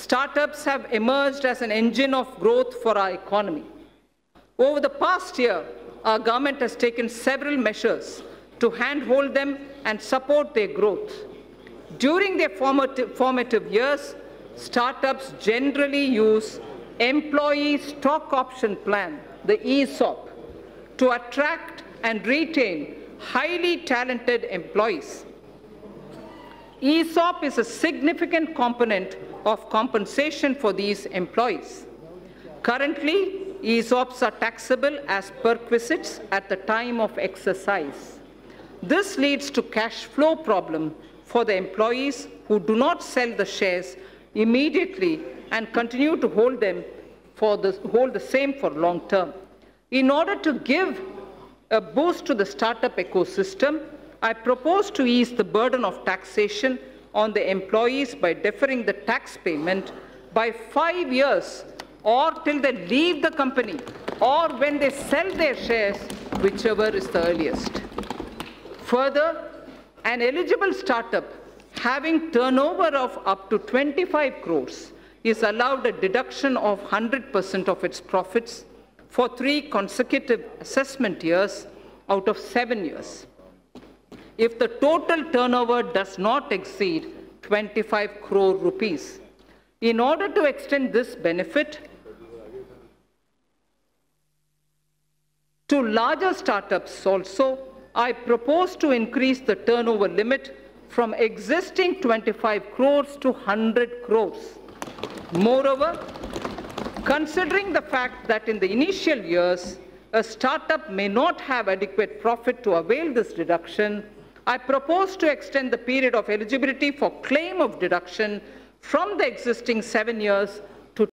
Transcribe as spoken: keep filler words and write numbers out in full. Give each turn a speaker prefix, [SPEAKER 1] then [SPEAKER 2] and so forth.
[SPEAKER 1] Startups have emerged as an engine of growth for our economy. Over the past year, our government has taken several measures to handhold them and support their growth. During their formative, formative years, startups generally use Employee Stock Option Plan, the E S O P, to attract and retain highly talented employees. E S O P is a significant component of compensation for these employees. Currently, E S O Ps are taxable as perquisites at the time of exercise. This leads to cash flow problem for the employees who do not sell the shares immediately and continue to hold them for the, hold the same for long term. In order to give a boost to the startup ecosystem, I propose to ease the burden of taxation on the employees by deferring the tax payment by five years or till they leave the company or when they sell their shares, whichever is the earliest. Further, an eligible startup having turnover of up to twenty-five crores is allowed a deduction of one hundred percent of its profits for three consecutive assessment years out of seven years. If the total turnover does not exceed twenty-five crore rupees. In order to extend this benefit to larger startups also, I propose to increase the turnover limit from existing twenty-five crores to one hundred crores. Moreover, considering the fact that in the initial years, a startup may not have adequate profit to avail this deduction, I propose to extend the period of eligibility for claim of deduction from the existing seven years